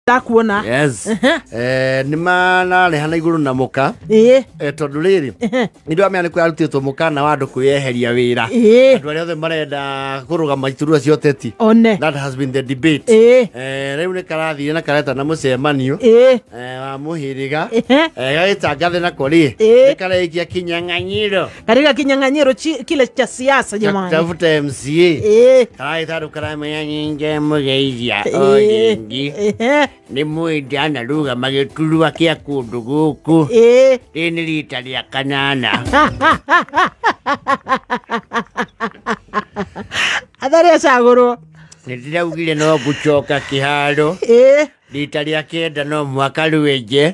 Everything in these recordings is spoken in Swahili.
Ndakuona. Yes. Nima na rehana iguru na muka. Tondu riri. Ndio amya ni kwirutitwo muka na wandu kwiyeheria wira. Andu aria othe marenda kurugama iturua cio teti. That has been the debate. Riu ni karathire na kareta na mucemanio. Wa muhiriga. Gagitangathe na kori. Ni kareikia kinyang'anyiro. Katika kinyang'anyiro kile cha siasa jamani. Tafuta MCA. Kaita rukaramenya nyinge mugeithia. Oyingi. Ni mwenda na ruga magitulwa kia kundu guku. Ni rita ria kanana. Athare cagurwo. Ni ndiraugire no gucoka kiharo. Rita ria kenda no mwaka rwenje.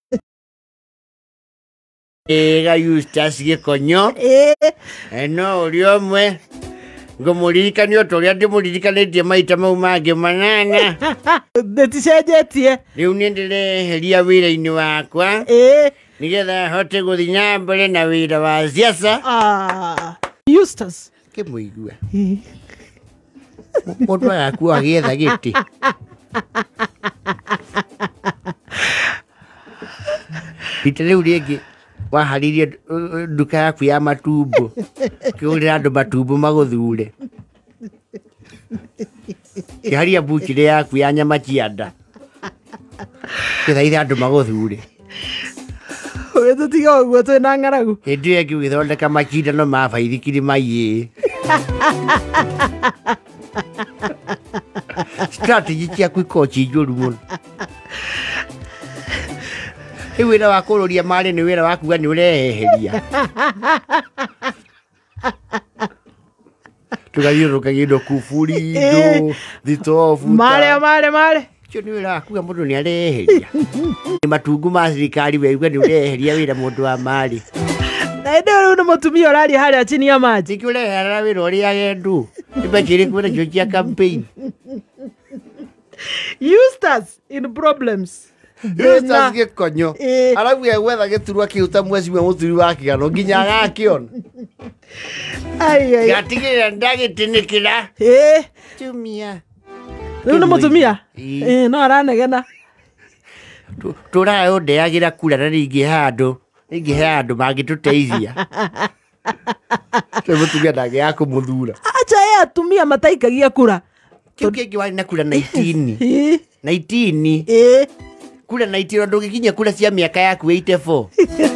Ga Eustace Gikonyo. No uri omwe. Ngumuririkania utoria ndimuririkanĩtie maita mau mangĩ manana. Ndeticenjetie. Riu ni ndireheria wĩra-inĩ wakwa. Nigetha hote guthi na mbere na wĩra wa siasa. Eustace. Kĩmũigua. Mũndũ agakuo agĩetha gĩtĩ. Rita rĩu rĩngĩ waharirie nduka yaku ya matumbo. Kiurira andu matumbo maguthure. Kiharia buchire yaku ya nyama cianda. Kithaitha andu maguthure. Oye tutiga uguo twina ng'aragu. Hindi iyo ingi ugithondeka macindano ma baithikiri maiĩ. Strategy ciaku ikoci njũru mũno. Wĩra wa kũrũria marĩ nĩ wĩra wa kuga nĩ ũreheheria. Tũgathiũrũrũkagia indo kuburindo, thitobu. Mare. Cio nĩ wĩra wa kuga mũndũ nĩ areheria. Nĩ matungu ma thirikari weuga nĩ ũreheria wĩra mũndũ wa marĩ. Na ĩndĩ rĩu nĩ mũtumia ũraria harĩa chini ya maji. Nĩkĩ ũrehera wĩra ũrĩa agendu. Nĩmbakĩrĩ kwĩna cio cia campaign. Eustace in problems. Eustace Gikonyo. Arabu ya gwetha gĩturwa kĩuta mweciwe mũturi wa kĩgano nginya agakĩona. Gatigĩrĩra ndagĩtĩnĩkĩra. Tumia. Rĩu nĩ mũtumia. No aranegena. Tũraga ũndeagĩra kura na rĩngĩ handũ mangĩtũteithia. Rĩu mũtumia ndangĩaga kũmũthura. Acha atumia mataikagia kura. Kĩu kĩngĩ warĩ na kura 19. Kura 19 ndũngĩkinyia kura cia mĩaka yaku 84.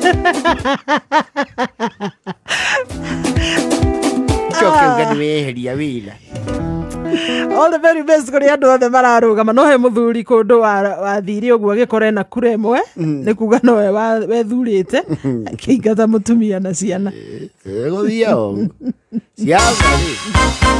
Choke nĩweheria wĩra. All the very best kuri andu othe mararugama no he muthuri kundu wa thiri uguo gikore na kura imwe ni kuga no we wethurite akingata mutumia na ciana. Guthia o. Ciana.